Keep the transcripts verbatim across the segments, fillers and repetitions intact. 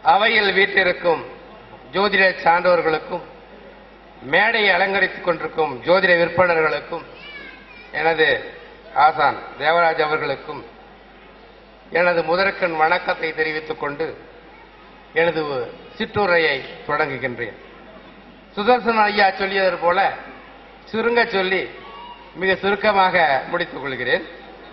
அவையில் வீட்டிற்கும் ஜோதிட சான்றோர்களுக்கும் மேடையை அலங்கரித்துக் கொண்டிருக்கும் ஜோதிட விற்பனர்களுக்கும் எனது ஆசான் தேவராஜ் அவர்களுக்கும் எனது முதற்கண் வணக்கத்தை தெரிவித்துக் கொண்டு எனது சிற்றுரையை தொடங்குகின்றேன். சுதர்சன ஐயா சொல்லியது போல சுருங்க சொல்லி மிக சுருக்கமாக முடித்துக் கொள்கிறேன்.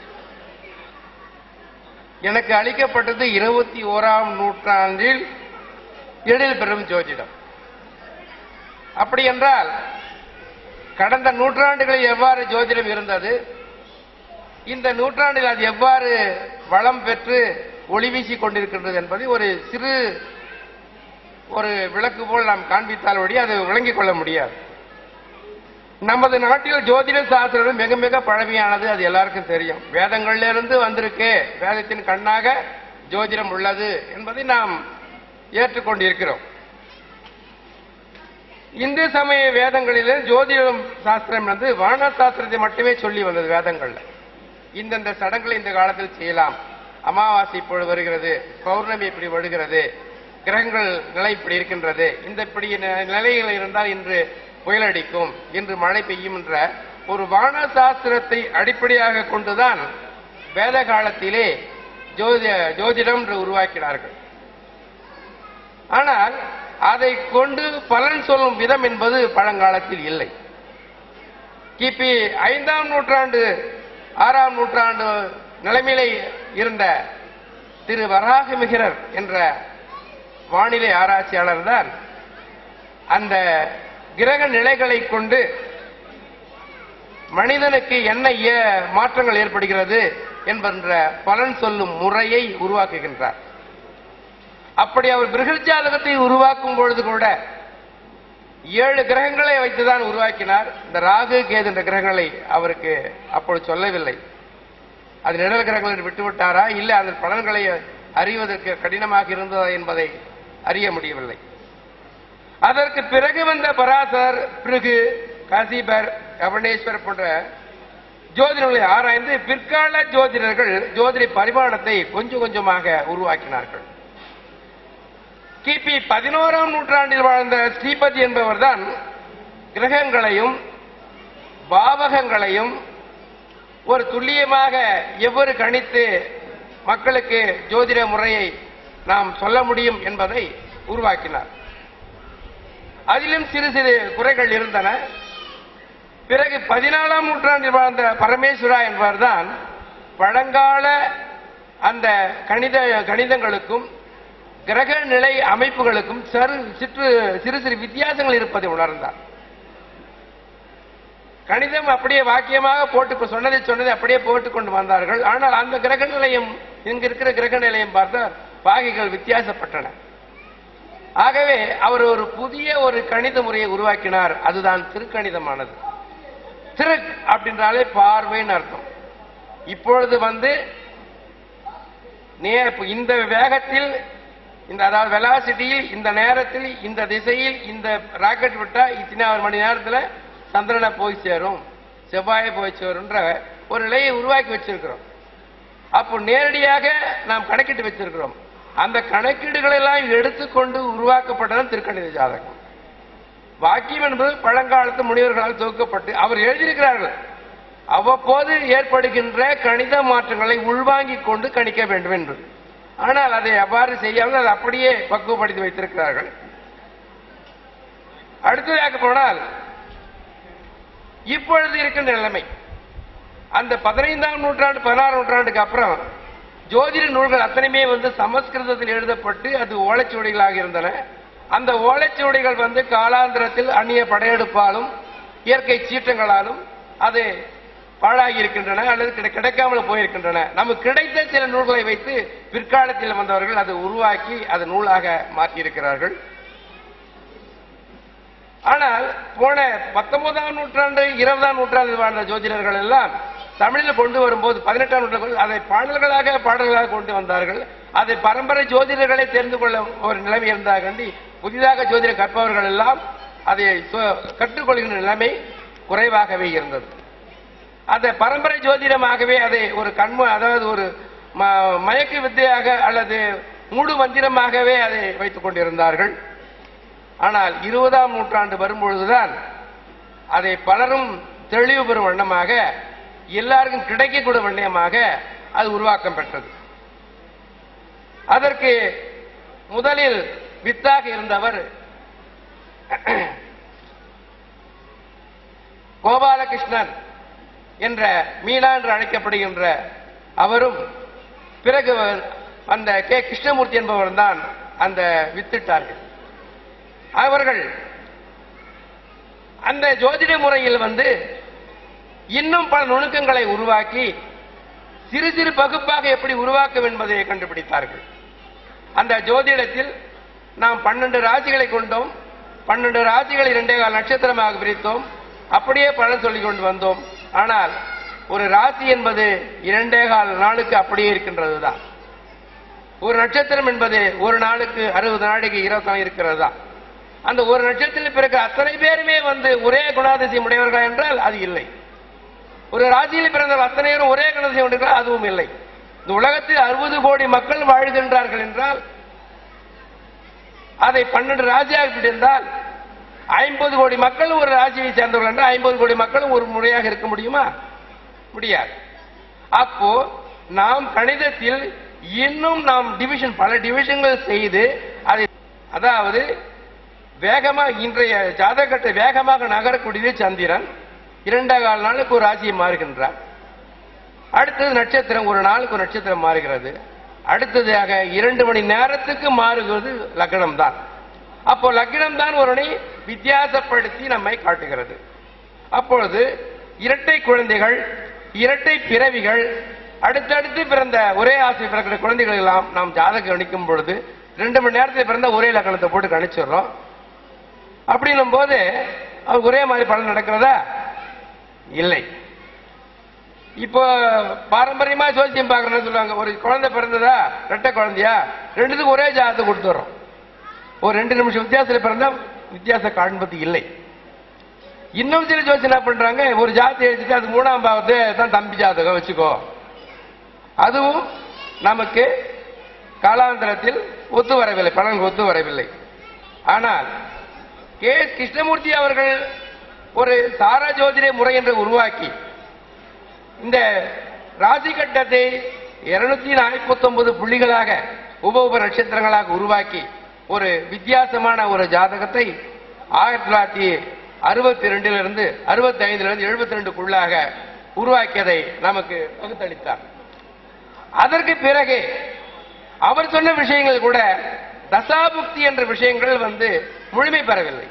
எனக்கு அளிக்கப்பட்டது இருபத்தி ஓராம் நூற்றாண்டில் எழில் பெறும் ஜோதிடம். அப்படி என்றால் கடந்த நூற்றாண்டுகளில் எவ்வாறு ஜோதிடம் இருந்தது, இந்த நூற்றாண்டில் அது எவ்வாறு வளம் பெற்று ஒளி வீசிக் கொண்டிருக்கின்றது என்பதை ஒரு சிறு ஒரு விளக்கு போல் நாம் காண்பித்தால் ஒழிய அதை விளங்கிக் கொள்ள முடியாது. நமது நாட்டில் ஜோதிட சாஸ்திரம் மிக மிக பழமையானது, அது எல்லாருக்கும் தெரியும். வேதங்களிலிருந்து வந்திருக்கு, வேதத்தின் கண்ணாக ஜோதிடம் உள்ளது என்பதை நாம் ஏற்றுக்கொண்டிருக்கிறோம். இந்து சமய வேதங்களில் ஜோதிடம் சாஸ்திரம் வந்து வான சாஸ்திரத்தை மட்டுமே சொல்லி வந்தது. வேதங்கள்ல இந்தந்த சடங்குகளை இந்த காலத்தில் செய்யலாம், அமாவாசை இப்பொழுது வருகிறது, பௌர்ணமி இப்படி வருகிறது, கிரகங்கள் நிலை இப்படி இருக்கின்றது, இந்த இப்படி நிலைகள் இருந்தால் இன்று புயலடிக்கும், இன்று மழை பெய்யும் என்ற ஒரு வான சாஸ்திரத்தை அடிப்படையாக கொண்டுதான் வேத காலத்திலே ஜோதிடம் என்று உருவாக்கினார்கள். ஆனால் அதை கொண்டு பலன் சொல்லும் விதம் என்பது பழங்காலத்தில் இல்லை. கிபி ஐந்தாம் நூற்றாண்டு ஆறாம் நூற்றாண்டு நிலைமையிலே இருந்த திரு வராகமிகிரர் என்ற வானிலை ஆராய்ச்சியாளர் தான் அந்த கிரக நிலைகளை கொண்டு மனிதனுக்கு என்ன மாற்றங்கள் ஏற்படுகிறது என்கின்ற பலன் சொல்லும் முறையை உருவாக்குகின்றார். அப்படி அவர் பிருகஜாதகத்தை உருவாக்கும் பொழுது கூட ஏழு கிரகங்களை வைத்துதான் உருவாக்கினார். இந்த ராகு கேது என்ற கிரகங்களை அவருக்கு அப்பொழுது சொல்லவில்லை. அது நிழல் கிரகங்களை விட்டுவிட்டாரா, இல்லை அதன் பலன்களை அறிவதற்கு கடினமாக இருந்ததா என்பதை அறிய முடியவில்லை. அதற்கு பிறகு வந்த பராசர், பிருகு, காசிபர், யவனேஸ்வர் போன்ற ஜோதிடர்களை ஆராய்ந்து பிற்கால ஜோதிடர்கள் ஜோதிட பரிமாணத்தை கொஞ்சம் கொஞ்சமாக உருவாக்கினார்கள். கிபி பதினோராம் நூற்றாண்டில் வாழ்ந்த ஸ்ரீபதி என்பவர் தான் கிரகங்களையும் பாவகங்களையும் ஒரு துல்லியமாக எவ்வாறு கணித்து மக்களுக்கு ஜோதிட முறையை நாம் சொல்ல முடியும் என்பதை உருவாக்கினார். அதிலும் சிறு சிறு குறைகள் இருந்தன. பிறகு பதினாலாம் நூற்றாண்டில் வாழ்ந்த பரமேஸ்வரா என்பவர் தான் பழங்கால அந்த கணித கணிதங்களுக்கும் கிரக நிலை அமைப்புகளுக்கும் சிறு சிறு சிறு வித்தியாசங்கள் இருப்பதை உணர்ந்தார். கணிதம் அப்படியே வாக்கியமாக போட்டு சொன்னதை சொன்னதை அப்படியே போட்டுக் கொண்டு வந்தார்கள். ஆனால் அந்த கிரக நிலையம் இங்கு இருக்கிற கிரக நிலையம் பார்த்தால் பாகைகள் வித்தியாசப்பட்டன. ஆகவே அவர் ஒரு புதிய ஒரு கணித முறையை உருவாக்கினார். அதுதான் திருக்கணிதமானது. திரு அப்படின்றாலே பார்வைன்னு அர்த்தம். இப்பொழுது வந்து இந்த வேகத்தில், இந்த அதாவது வெலாசிட்டியில், இந்த நேரத்தில், இந்த திசையில் இந்த ராக்கெட் விட்டா இத்தனை மணி நேரத்தில் சந்திரனை போய் சேரும், செவ்வாயை போய் சேரும்ன்ற ஒரு நிலையை உருவாக்கி வச்சிருக்கிறோம். அப்போ நேரடியாக நாம் கணக்கிட்டு வச்சிருக்கிறோம். அந்த கணக்கீடுகளை எல்லாம் எடுத்துக்கொண்டு உருவாக்கப்பட்டதான் திருக்கணித ஜாதகம். வாக்கியம் என்பது பழங்காலத்து முனிவர்களால் தொகுக்கப்பட்டு அவர் எழுதியிருக்கிறார்கள். அவ்வப்போது ஏற்படுகின்ற கணித மாற்றங்களை உள்வாங்கிக் கொண்டு கணிக்க வேண்டும் என்று. ஆனால் அதை அவ்வாறு செய்யாமல் அதை அப்படியே பக்குவப்படுத்தி வைத்திருக்கிறார்கள். அடுத்ததாக போனால் இப்பொழுது இருக்கின்ற நிலைமை, அந்த பதினைந்தாம் நூற்றாண்டு பதினாறாம் நூற்றாண்டுக்கு அப்புறம் ஜோதிட நூல்கள் அத்தனையுமே வந்து சமஸ்கிருதத்தில் எழுதப்பட்டு அது ஓலைச்சுவடிகளாக இருந்தன. அந்த ஓலைச்சுவடிகள் வந்து காலாந்திரத்தில் அந்நிய படையெடுப்பாலும் இயற்கை சீற்றங்களாலும் அது பாழாகி இருக்கின்றன அல்லது கிடைக்காமல் போயிருக்கின்றன. நமக்கு கிடைத்த சில நூல்களை வைத்து பிற்காலத்தில் வந்தவர்கள் அதை உருவாக்கி அது நூலாக மாற்றியிருக்கிறார்கள். ஆனால் போன பத்தொன்பதாம் நூற்றாண்டு இருபதாம் நூற்றாண்டில் வாழ்ந்த ஜோதிடர்கள் எல்லாம் தமிழில் கொண்டு வரும்போது பதினெட்டாம் நூற்றாண்டு அதை பாடல்களாக பாடல்களாக கொண்டு வந்தார்கள். அதை பரம்பரை ஜோதிடர்களை தெரிந்து கொள்ள ஒரு நிலைமை இருந்தாக கண்டி புதிதாக ஜோதிடம் கற்பவர்கள் எல்லாம் அதை கற்றுக்கொள்கின்ற நிலைமை குறைவாகவே இருந்தது. அந்த பரம்பரை ஜோதிடமாகவே அதை ஒரு கண்ம அதாவது ஒரு மயக்க வித்தையாக அல்லது மூடு மந்திரமாகவே அதை வைத்துக் கொண்டிருந்தார்கள். ஆனால் இருபதாம் நூற்றாண்டு வரும்பொழுதுதான் அதை பலரும் தெளிவு பெறும் வண்ணமாக, எல்லாருக்கும் கிடைக்கக்கூடிய வண்ணமாக அது உருவாக்கம் பெற்றது. அதற்கு முதலில் வித்தாக இருந்தவர் கோபாலகிருஷ்ணன் என்ற மீனா என்று அழைக்கப்படுகின்ற அவரும், பிறகு அந்த கே கிருஷ்ணமூர்த்தி என்பவர் தான் அந்த வித்திட்டார்கள். அவர்கள் அந்த ஜோதிட முறையில் வந்து இன்னும் பல நுணுக்கங்களை உருவாக்கி சிறு சிறு பகுப்பாக எப்படி உருவாக்கும் என்பதை கண்டுபிடித்தார்கள். அந்த ஜோதிடத்தில் நாம் பன்னெண்டு ராசிகளை கொண்டோம், பன்னெண்டு ராசிகளை இரண்டே கால் நட்சத்திரமாக பிரித்தோம், அப்படியே பலன் சொல்லிக் கொண்டு வந்தோம். ஆனால் ஒரு ராசி என்பது இரண்டே கால் நாளுக்கு அப்படியே இருக்கின்றது தான். ஒரு நட்சத்திரம் என்பது ஒரு நாளுக்கு அறுபது நாளைக்கு இருபத்தி நாள் இருக்கிறது தான். அந்த ஒரு நட்சத்திரத்தில் பிறகு அத்தனை பேருமே வந்து ஒரே குணாதிசயம் உடையவர்கள் என்றால் அது இல்லை. ஒரு ராசியில் பிறந்த அத்தனை பேரும் ஒரே குணாதிசயம் உடையவர்கள் அதுவும் இல்லை. இந்த உலகத்தில் அறுபது கோடி மக்கள் வாழ்கின்றார்கள் என்றால் அதை பன்னெண்டு ராசியாக பிடித்தால் ஐம்பது கோடி மக்கள் ஒரு ராசியை சேர்ந்தவர்கள் என்றால் ஐம்பது கோடி மக்களும் ஒரு முறையாக இருக்க முடியுமா? முடியாது. அப்போ நாம் கணிதத்தில் இன்னும் நாம் டிவிஷன் பல டிவிஷன்கள் செய்து அதை, அதாவது வேகமாக இன்றைய ஜாதகத்தை வேகமாக நகரக்கூடியது சந்திரன், இரண்டே கால் நாளுக்கு ஒரு ராசியை மாறுகின்றார். அடுத்தது நட்சத்திரம், ஒரு நாளுக்கு ஒரு நட்சத்திரம் மாறுகிறது. அடுத்ததாக இரண்டு மணி நேரத்துக்கு மாறுகிறது லக்னம் தான். அப்போ லக்னம் தான் ஒருவனை வித்தியாசப்படுத்தி நம்மை காட்டுகிறது. அப்பொழுது இரட்டை குழந்தைகள், இரட்டை பிறவிகள், அடுத்தடுத்து பிறந்த ஒரே ஆசை பிறக்கிற குழந்தைகள் எல்லாம் நாம் ஜாதகம் கணிக்கும் பொழுது ரெண்டு மணி நேரத்தில் பிறந்த ஒரே லக்னத்தை போட்டு கணிச்சிடுறோம். அப்படின்னும் போது அது ஒரே மாதிரி பலன் நடக்கிறதா? இல்லை. இப்போ பாரம்பரியமா ஜோசியம் பார்க்கணும்னு சொல்லுவாங்க. ஒரு குழந்தை பிறந்ததா, ரெட்டை குழந்தையா, ரெண்டுத்துக்கும் ஒரே ஜாதகத்தை கொடுத்துறோம். ஒரு ரெண்டு நிமிஷம் வித்தியாசத்தில் பிறந்தா வித்தியாசம் காண்பது இல்லை. இன்னும் சில ஜோசியம் என்ன பண்றாங்க, ஒரு ஜாதகம் எழுதிட்டு அது மூணாம் பாவத்தை தான் தம்பி ஜாதகம் வச்சுக்கோ. அதுவும் நமக்கு காலாந்தரத்தில் ஒத்து வரவில்லை, பலன் ஒத்து வரவில்லை. ஆனால் கே கிருஷ்ணமூர்த்தி அவர்கள் ஒரு சாரா ஜோதிட முறை என்று உருவாக்கி இந்த ராசி கட்டத்தை இருநூத்தி நாற்பத்தி ஒன்பது புள்ளிகளாக உப உப நட்சத்திரங்களாக உருவாக்கி ஒரு வித்தியாசமான ஒரு ஜாதகத்தை ஆயிரத்தி தொள்ளாயிரத்தி அறுபத்தி ரெண்டிலிருந்து அறுபத்தி ஐந்திலிருந்து எழுபத்தி ரெண்டுக்குள்ளாக உருவாக்கியதை நமக்கு பகுத்தளித்தார். அதற்கு பிறகு அவர் சொன்ன விஷயங்கள் கூட தசாபுக்தி என்ற விஷயங்கள் வந்து முழுமை பெறவில்லை.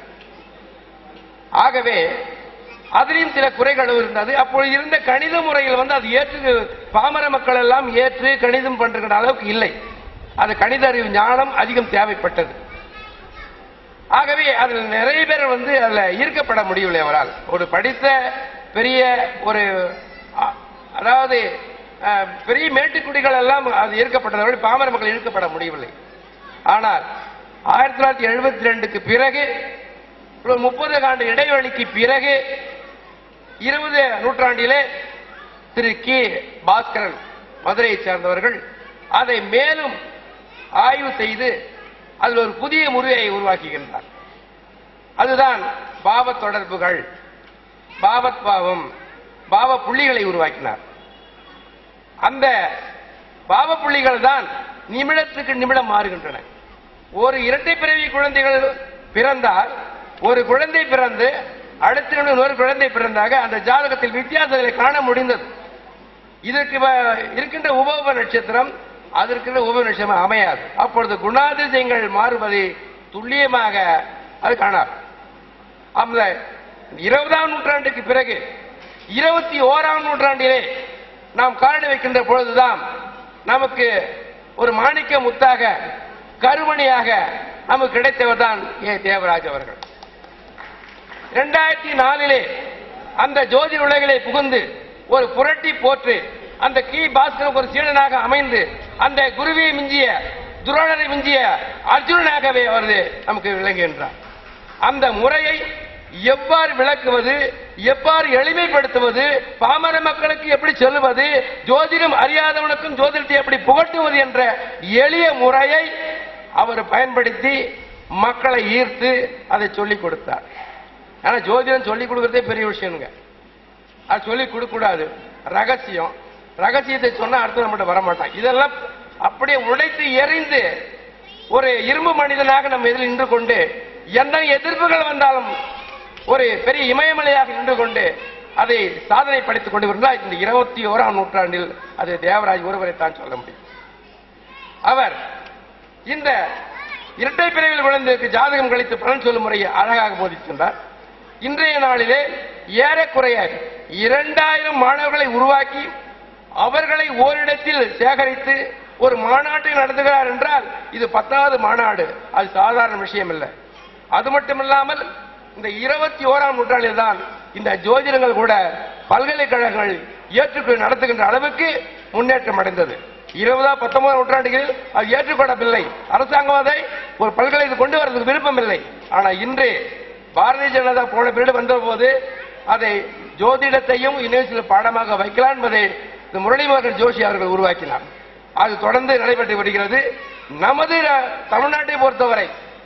ஆகவே அதிலும் சில குறைகள் இருந்தது. அப்பொழுது இருந்த கணித முறையில் வந்து அது ஏற்று பாமர மக்கள் எல்லாம் ஏற்று கணிதம் பண்ற அளவுக்கு இல்லை. அது கணித அறிவு ஞானம் அதிகம் தேவைப்பட்டது. ஆகவே அதில் நிறைய பேர் வந்து அதில் ஈர்க்கப்பட முடியவில்லை. அவரால் ஒரு படித்த பெரிய ஒரு, அதாவது பெரிய மேட்டுக்குடிகள் எல்லாம் அது ஈர்க்கப்பட்டதை பாமர மக்கள் ஈர்க்கப்பட முடியவில்லை. ஆனால் ஆயிரத்தி தொள்ளாயிரத்தி எழுபத்தி ரெண்டுக்கு பிறகு முப்பது ஆண்டு இடைவெளிக்கு பிறகு இருபது நூற்றாண்டிலே திரு கே பாஸ்கரன் மதுரையை சேர்ந்தவர்கள் அதை மேலும் ஆய்வு செய்து அதில் ஒரு புதிய முறையை உருவாக்குகின்றார். அதுதான் பாவ தொடர்புகள், பாவத் பாவம், பாவ புள்ளிகளை உருவாக்கினார். அந்த பாவ புள்ளிகள் தான் நிமிடத்துக்கு நிமிடம் மாறுகின்றன. ஒரு இரட்டை பிறவி குழந்தைகள் பிறந்தால் ஒரு குழந்தை பிறந்து அடுத்த ஒரு குழந்தை பிறந்தாக அந்த ஜாதகத்தில் வித்தியாசங்களை காண முடிந்தது. இதற்கு இருக்கின்ற உப உப நட்சத்திரம் அதற்கு உப நட்சத்திரம் அமையாது. அப்பொழுது குணாதிசயங்கள் மாறுவதை துல்லியமாக அது காணார். அந்த இருபதாம் நூற்றாண்டுக்கு பிறகு இருபத்தி ஓராம் நூற்றாண்டிலே நாம் காண வைக்கின்ற பொழுதுதான் நமக்கு ஒரு மாணிக்க முத்தாக கருமணியாக நமக்கு கிடைத்தவர் தான் ஏ தேவராஜ் அவர்கள். இரண்டாயிரத்தி நாலிலே அந்த ஜோதி உலகிலே புகுந்து ஒரு புரட்டி போற்று அந்த கி பாஸ்கர் ஒரு சீடனாக அமைந்து அந்த குருவை மிஞ்சிய துரோணரை மிஞ்சிய அர்ஜுனனாகவே அவரது நமக்கு விளங்குகின்றார். அந்த முறையை எவ்வாறு விளக்குவது, எவ்வாறு எளிமைப்படுத்துவது, பாமர மக்களுக்கு எப்படி சொல்லுவது, ஜோதிடம் அறியாதவனுக்கும் ஜோதிடத்தை எப்படி புகட்டுவது என்ற எளிய முறையை அவர் பயன்படுத்தி மக்களை ஈர்த்து அதை சொல்லிக் கொடுத்தார். ஆனா ஜோதிடம் சொல்லிக் கொடுக்கறதே பெரிய விஷயம்ங்க. அது சொல்லிக் கொடுக்க கூடாது, ரகசியம். ரகசியத்தை சொன்னா அடுத்து நம்மகிட்ட வரமாட்டான். இதெல்லாம் அப்படியே உடைத்து எறிந்து ஒரு இரும்பு மனிதனாக நம்ம எதில் நின்று கொண்டு எந்த எதிர்ப்புகள் வந்தாலும் ஒரு பெரிய இமயமலையாக நின்று கொண்டு அதை சாதனை படைத்துக் கொண்டு வந்தால் இந்த இருபத்தி ஓராம் நூற்றாண்டில் அது தேவராஜ் ஒருவரை தான் சொல்ல முடியும். அவர் இந்த இரட்டை பிரிவில் விழுந்ததற்கு ஜாதகம் கழித்து பலன் சொல்லும் முறையை அழகாக போதிக்கின்றார். இன்றைய நாளிலே ஏறக்குறைய இரண்டாயிரம் மாணவர்களை உருவாக்கி அவர்களை ஓரிடத்தில் சேகரித்து ஒரு மாநாட்டை நடத்துகிறார் என்றால் இது பத்தாவது மாநாடு. அது சாதாரண விஷயம் இல்லை. அது மட்டுமில்லாமல் இந்த இருபத்தி ஓராம் நூற்றாண்டில் தான் இந்த ஜோதிடங்கள் கூட பல்கலைக்கழகங்கள் ஏற்றுக்கொண்டு நடத்துகின்ற அளவுக்கு முன்னேற்றம் அடைந்தது. இருபதா பத்தொன்பதாம் நூற்றாண்டுகளில் அது ஏற்றுக்கொள்ளவில்லை. அரசாங்கம் அதை ஒரு பல்கலைக்கு கொண்டு வரதுக்கு விருப்பம் இல்லை. ஆனால் இன்று பாரதிய ஜனதா போன பீரியட் வந்த போது அதை ஜோதிடத்தையும் யூனிவர்சிட்டியில் பாடமாக வைக்கலாம் என்பதை முரளிமோகன் ஜோஷி அவர்கள் உருவாக்கினார். அது தொடர்ந்து நடைபெற்று வருகிறது. நமது தமிழ்நாட்டை பொறுத்தவரை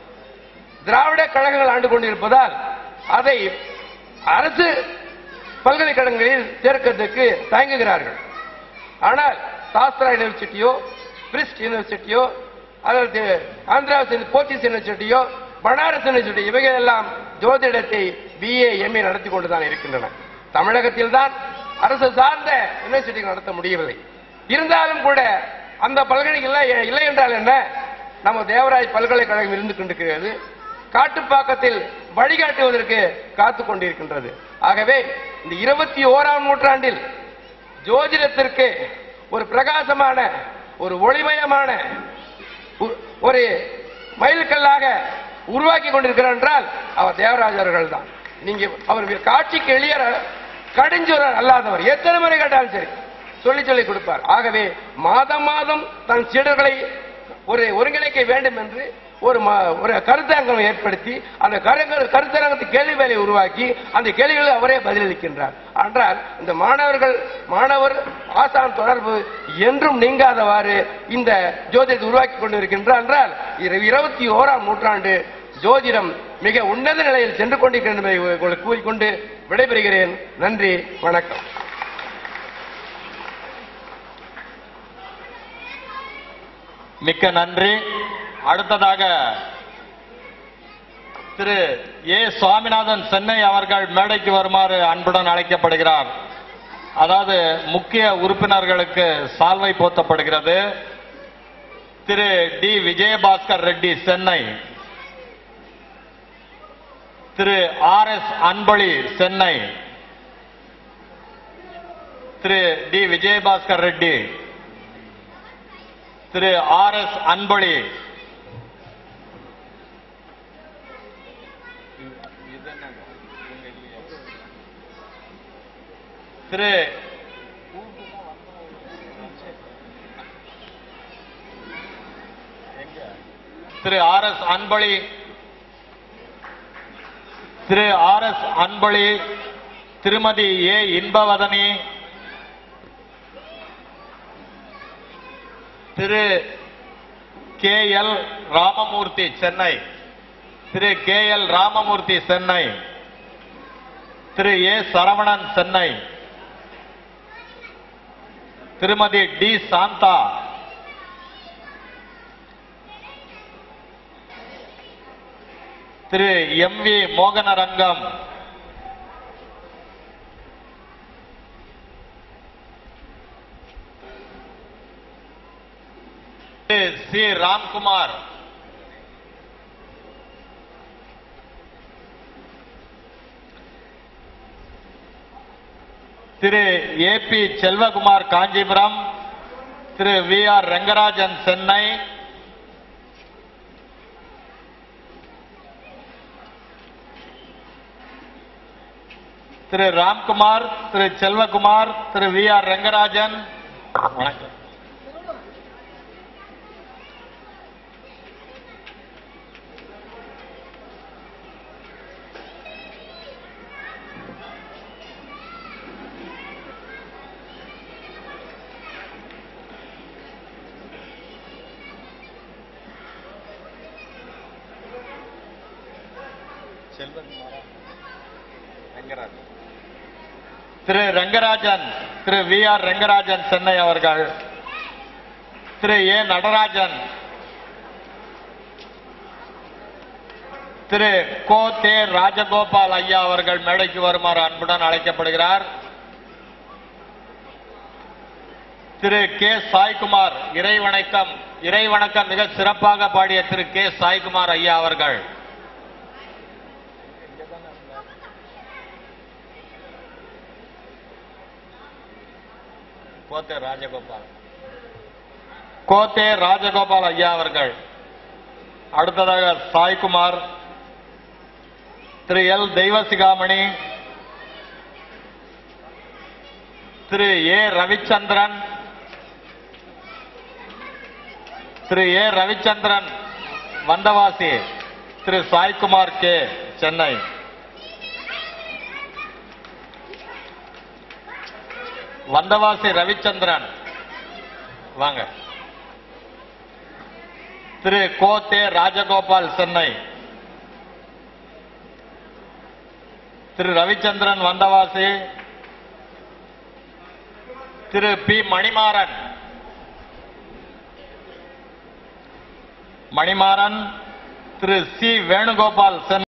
திராவிட கழகங்கள் ஆண்டு கொண்டிருப்பதால் அதை அரசு பல்கலைக்கழகங்களில் சேர்க்கிறதுக்கு தயங்குகிறார்கள். ஆனால் சாஸ்திரா யூனிவர்சிட்டியோ, பிரிஸ்ட் யூனிவர்சிட்டியோ, அல்லது ஆந்திரா போர்ச்சுகீஸ் யூனிவர்சிட்டியோ, பனாரஸ் யூனிவர்சிட்டி இவைகள் எல்லாம் ஜோதிடத்தை பிஏ எம்ஏ நடத்தி கொண்டுதான் இருக்கின்றன. தமிழகத்தில் தான் அரசு சார்ந்த யூனிவர்சிட்டிகள் நடத்த முடியவில்லை. இருந்தாலும் கூட அந்த பல்கலைக்கழகம் இல்லை என்றால் என்ன, நம்ம தேவராஜ் பல்கலைக்கழகம் இருந்து கொண்டிருக்கிறது. காட்டுப்பாக்கத்தில் வழிகாட்டுவதற்கு காத்துக் கொண்டிருக்கின்றது. ஆகவே இந்த இருபத்தி ஓராம் நூற்றாண்டில் ஜோதிடத்திற்கு ஒரு பிரகாசமான, ஒரு ஒளிமயமான ஒரு மைல்கல்லாக உருவாக்கி கொண்டிருக்கிறார் என்றால் அவர் தேவராஜ் அவர்கள் தான். நீங்க அவர் காட்சிக்கு எளிய கடிஞ்சொரர் அல்லாதவர். எத்தனை முறை கேட்டாலும் சரி சொல்லி சொல்லி கொடுப்பார். ஆகவே மாதம் மாதம் தன் சீடர்களை ஒரு ஒருங்கிணைக்க வேண்டும் என்று ஒரு ஒரு கருத்தரங்கம் ஏற்படுத்தி அந்த கருத்தரங்கத்தை கேள்வி வேலையை உருவாக்கி அந்த கேள்விகளை அவரே பதிலளிக்கின்றார். என்றால் இந்த மாணவர்கள் மாணவர் ஆசான் தொடர்பு என்றும் நீங்காதவாறு இந்த ஜோதிடத்தை உருவாக்கி கொண்டிருக்கின்றார். என்றால் இருபத்தி ஓராம் நூற்றாண்டு ஜோதிடம் மிக உன்னத நிலையில் சென்று கொண்டிருக்கின்ற உங்களுக்கு கூறிக்கொண்டு விடைபெறுகிறேன். நன்றி, வணக்கம். மிக்க நன்றி. அடுத்ததாக திரு ஏ சுவாமிநாதன் சென்னை அவர்கள் மேடைக்கு வருமாறு அன்புடன் அழைக்கப்படுகிறார். அதாவது முக்கிய உறுப்பினர்களுக்கு சால்வை போர்த்தப்படுகிறது. Thiru T Vijayabhaskar Reddy Chennai, Thiru R S Anbozhi Chennai, Thiru T Vijayabhaskar Reddy, Thiru R S Anbozhi, Thiru Thiru R S Anbozhi, Thiru R S Anbozhi, Thirumathi A Inbavathani, Thiru K L Ramamoorthy Chennai, Thiru K L Ramamoorthy Chennai, Thiru A Saravanan Chennai, Thirumathi T Shantha, Thiru M V Mohanarangam, Thiru C Ramkumar, Thiru A P Selvakumar Kanchipuram, Thiru V R Rangarajan Chennai, Thiru Ramkumar, Thiru Selvakumar, Thiru V R Rangarajan. வணக்கம். திரு ரங்கராஜன் திரு வி ஆர் ரங்கராஜன் சென்னை அவர்கள், திரு ஏ நடராஜன், திரு கோ தே ராஜகோபால் ஐயா அவர்கள் மேடைக்கு வருமாறு அன்புடன் அழைக்கப்படுகிறார். திரு கே சாய்குமார், இறைவணக்கம் இறைவணக்கம் மிக சிறப்பாக பாடிய திரு கே சாய்குமார் ஐயா அவர்கள், கோத்தே ராஜகோபால் கோத்தே ராஜகோபால் ஐயா அவர்கள். அடுத்ததாக Saikumar, Thiru L Deivasigamani, Thiru A Ravichandran, Thiru A Ravichandran Vandavasi, Thiru Saikumar K Chennai. Vandavasi Ravichandran வாங்க. Thiru Kothe Rajagopal Chennai, Thiru Ravichandran Vandavasi, Thiru P Manimaran Manimaran Thiru C Venugopal Chennai.